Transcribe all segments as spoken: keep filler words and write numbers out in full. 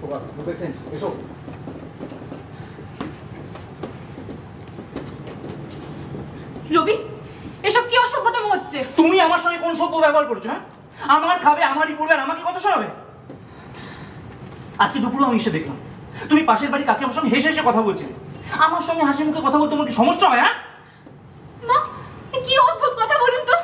রবি, এসব কি অসভ্যতম হচ্ছে? তুমি আমার সঙ্গে কোন সভ্য ব্যবহার করছো? হ্যাঁ, আমার খাবে, আমারই পড়বে, আর আমাকে কত শোনাবে? আজকে দুপুরে আমি এসে দেখলাম তুমি পাশের বাড়ি কাকে আমার সঙ্গে হেসে হেসে কথা বলছিলে। আমার সঙ্গে হাসি মুখে কথা বলতে তোমার কি সমস্যা হয়? হ্যাঁ মা, কি অদ্ভুত কথা বলুন তো।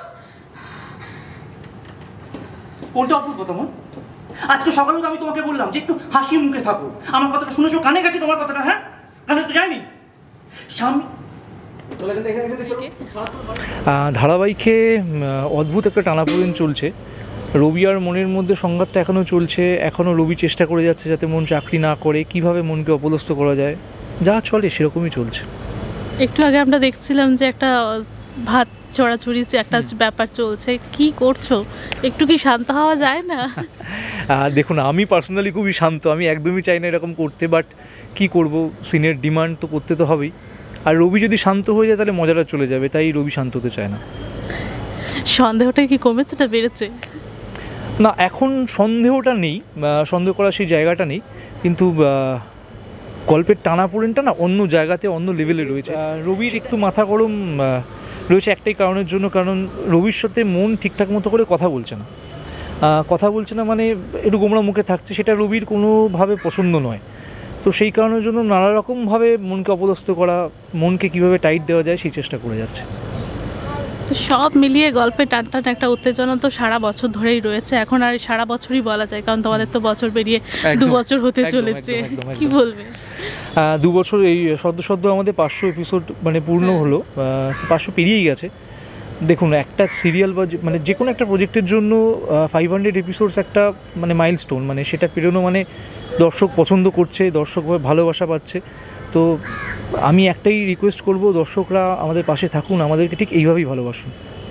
কোনটা অদ্ভুত কথা মন? আজকে সকালে তো আমি তোমাকে বললাম যে একটু হাসি মুখে থাকো। আমার কথাটা শুনেছো? কানে গেছে তোমার কথাটা? হ্যাঁ, কানে তো যায়নি। সামনে ধারাবাহিকে অদ্ভুত একটা টানাপোড়েন চলছে। রবি আর মনের মধ্যে সংঘাতটা এখনও চলছে। এখনও রবি চেষ্টা করে যাচ্ছে যাতে মন চাকরি না করে, কিভাবে মনকে অপদস্থ করা যায়। যা চলে সেরকমই চলছে। একটু আগে আমরা দেখছিলাম যে একটা ভাত চড়াচড়ি যে একটা ব্যাপার চলছে, কি করছো? একটু কি শান্ত হওয়া যায় না? দেখুন, আমি পার্সোনালি খুবই শান্ত, আমি একদমই চাই না এরকম করতে, বাট কি করব, সিনের ডিমান্ড তো করতে তো হবেই। আর রবি যদি শান্ত হয়ে যায় তাহলে মজাটা চলে যাবে, তাই রবি শান্ত হতে চায় না। সন্দেহটা কি কমেছে না বেড়েছে? না, এখন সন্দেহটা নেই, সন্দেহ করার সেই জায়গাটা নেই, কিন্তু গল্পের টানাপোড়েনটা না অন্য জায়গাতে, অন্য লেভেলে রয়েছে। রবির একটু মাথা গরম রয়েছে একটাই কারণের জন্য, কারণ রবির সাথে মন ঠিকঠাক মতো করে কথা বলছে না। কথা বলছে না মানে একটু গোমড়া মুখে থাকছে, সেটা রবির কোনোভাবে পছন্দ নয়। তো সেই কারণের জন্য নানা রকমভাবে মনকে অপদস্থ করা, মনকে কীভাবে টাইট দেওয়া যায় সেই চেষ্টা করে যাচ্ছে। তো সব মিলিয়ে গল্পে টান টান একটা উত্তেজনা তো সারা বছর ধরেই রয়েছে। এখন আর সারা বছরই বলা যায়, কারণ তোমাদের তো বছর পেরিয়ে দু বছর হতে চলেছে। কি বলবে? দু বছর এই সদ্য সদ্য আমাদের পাঁচশো এপিসোড মানে পূর্ণ হলো, পাঁচশো পেরিয়েই গেছে। দেখুন, একটা সিরিয়াল বা মানে যে কোনো একটা প্রজেক্টের জন্য ফাইভ হান্ড্রেড এপিসোডস একটা মানে মাইলস্টোন, মানে সেটা পেরোনো মানে দর্শক পছন্দ করছে, দর্শক ভালোবাসা পাচ্ছে। তো আমি একটাই রিকোয়েস্ট করব, দর্শকরা আমাদের পাশে থাকুন, আমাদেরকে ঠিক এইভাবেই ভালোবাসুন।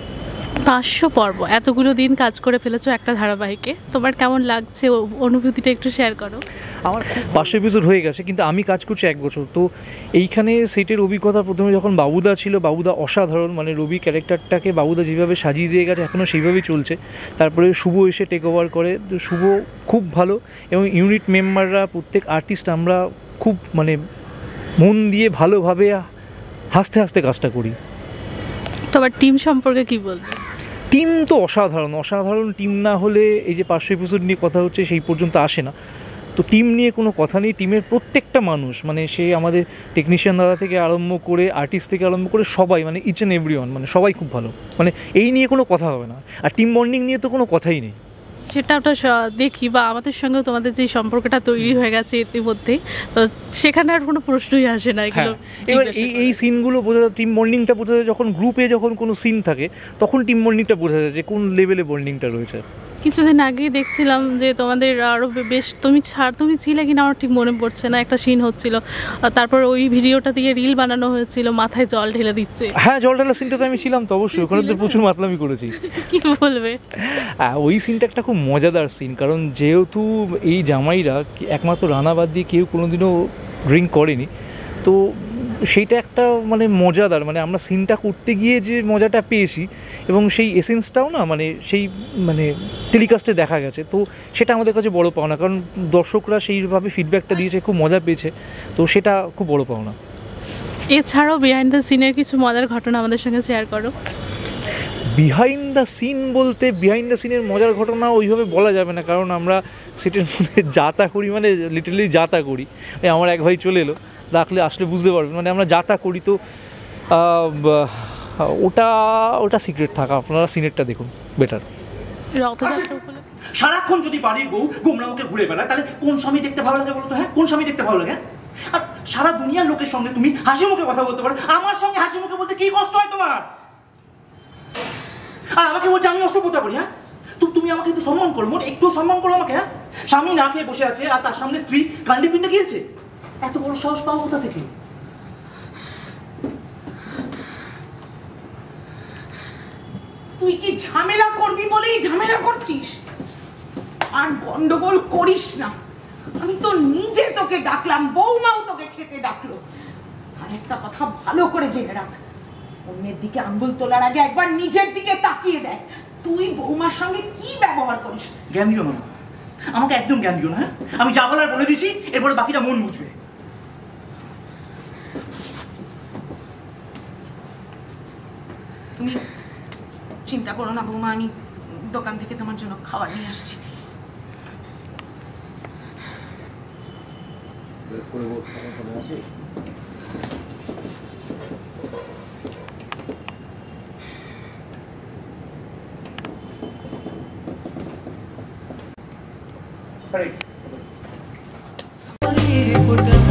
পাঁচশো পর্ব, এতগুলো দিন কাজ করে ফেলেছো একটা ধারাবাহিকে, তোমার কেমন লাগছে? অনুভূতিটা একটু শেয়ার করো। আমার পাঁচশো এপিসোড হয়ে গেছে, কিন্তু আমি কাজ করছি এক বছর। তো এইখানে সেটের অভিজ্ঞতা, প্রথমে যখন বাবুদা ছিল, বাবুদা অসাধারণ, মানে রবি ক্যারেক্টারটাকে বাবুদা যেভাবে সাজিয়ে দিয়ে গেছে এখনও সেইভাবেই চলছে। তারপরে শুভ এসে টেক ওভার করে, তো শুভ খুব ভালো, এবং ইউনিট মেম্বাররা প্রত্যেক আর্টিস্ট আমরা খুব মানে মন দিয়ে ভালোভাবে হাসতে হাসতে কাজটা করি। তোমার টিম সম্পর্কে কি বলবো? টিম তো অসাধারণ, অসাধারণ টিম না হলে এই যে পাঁচশো এপিসোড নিয়ে কথা হচ্ছে সেই পর্যন্ত আসে না। তো টিম নিয়ে কোনো কথা নেই, টিমের প্রত্যেকটা মানুষ, মানে সে আমাদের টেকনিশিয়ান দাদা থেকে আরম্ভ করে আর্টিস্ট থেকে আরম্ভ করে সবাই, মানে ইচ অ্যান্ড এভরি ওয়ান, মানে সবাই খুব ভালো, মানে এই নিয়ে কোনো কথা হবে না। আর টিম বন্ডিং নিয়ে তো কোনো কথাই নেই। সেটা ওটা দেখি, বা আমাদের সঙ্গে তোমাদের যে সম্পর্কটা তৈরি হয়ে গেছে ইতিমধ্যেই, তো সেখানে আর কোনো প্রশ্নই আসে না এগুলো। এবার এই এই সিনগুলো বোঝা যায়, টিম বন্ডিংটা বোঝা যায় যখন গ্রুপে যখন কোনো সিন থাকে, তখন টিম বন্ডিংটা বোঝা যায় যে কোন লেভেলে বন্ডিংটা রয়েছে। কিছুদিন আগেই দেখছিলাম যে তোমাদের আরও বেশ, তুমি ছাড় তুমি ছিলে কিনা আমার ঠিক মনে পড়ছে না, একটা সিন হচ্ছিল, তারপর ওই ভিডিওটা দিয়ে রিল বানানো হয়েছিল, মাথায় জল ঢেলে দিচ্ছে। হ্যাঁ, জল ঢালা সিনটা তো আমি ছিলাম তো, অবশ্যই ওখানে তো প্রচুর মাতলামি করেছি। কি বলবে? ওই সিনটা একটা খুব মজাদার সিন, কারণ যেহেতু এই জামাইরা একমাত্র রান্না বাদ দিয়ে কেউ কোনোদিনও ড্রিঙ্ক করেনি, তো সেইটা একটা মানে মজাদার, মানে আমরা সিনটা করতে গিয়ে যে মজাটা পেয়েছি এবং সেই এসেন্সটাও না মানে সেই মানে টেলিকাস্টে দেখা গেছে, তো সেটা আমাদের কাছে বড় পাওনা, কারণ দর্শকরা সেইভাবে ফিডব্যাকটা দিয়েছে, খুব মজা পেয়েছে, তো সেটা খুব বড় পাওনা। এছাড়াও বিহাইন্ড দ্য সিনের কিছু মজার ঘটনা আমাদের সঙ্গে শেয়ার করো। বিহাইন্ড দ্য সিন বলতে, বিহাইন্ড দ্য সিনের মজার ঘটনা ওইভাবে বলা যাবে না, কারণ আমরা সেটের মধ্যে যাতা করি, মানে লিটারালি যাতা করি। আমার এক ভাই চলে এলো, রাখলে আসলে বুঝতে পারবেন, মানে আমরা যাতা করি, তো ওটা ওটা সিক্রেট থাকা, আপনারা সিনেরটা দেখুন বেটার। সারাক্ষণ যদি বাড়ির বউ গোমরা মুখে ঘুরে বেড়ায়, তাহলে কোন স্বামী দেখতে ভালো লাগে বলতো? হ্যাঁ, কোন স্বামী দেখতে ভালো লাগে? আর সারা দুনিয়ার লোকের সঙ্গে তুমি হাসি মুখে কথা বলতে পারো, আমার সঙ্গে হাসি মুখে বলতে কি কষ্ট হয় তোমার? আর আমাকে বলছে আমি অসভ্যতা করি? হ্যাঁ, তুমি আমাকে একটু সম্মান করো, মোট একটু সম্মান করো আমাকে। হ্যাঁ, স্বামী না খেয়ে বসে আছে আর তার সামনে স্ত্রী কান্ডে পিন্ডে গিয়েছে, এত বড় সাহস পাও কোথা থেকে? তুই কি ঝামেলা করবি বলেই ঝামেলা করছিস? আর গন্ডগোল করিস না, আমি তো নিজে তোকে ডাকলাম, বৌমাও তোকে খেতে ডাকলো। আর একটা কথা ভালো করে জেনে রাখ, অন্যের দিকে আঙ্গুল তোলার আগে একবার নিজের দিকে তাকিয়ে দেখ, তুই বৌমার সঙ্গে কি ব্যবহার করিস। জ্ঞান দিও না, আমাকে একদম জ্ঞান দিও না, হ্যাঁ? আমি যা বলার বলে দিছি, এরপরে বাকিটা মন বুঝবে। তুমি চিন্তা করো না বৌমা, আমি দোকান থেকে তোমার জন্য খাবার নিয়ে আসছি। Right.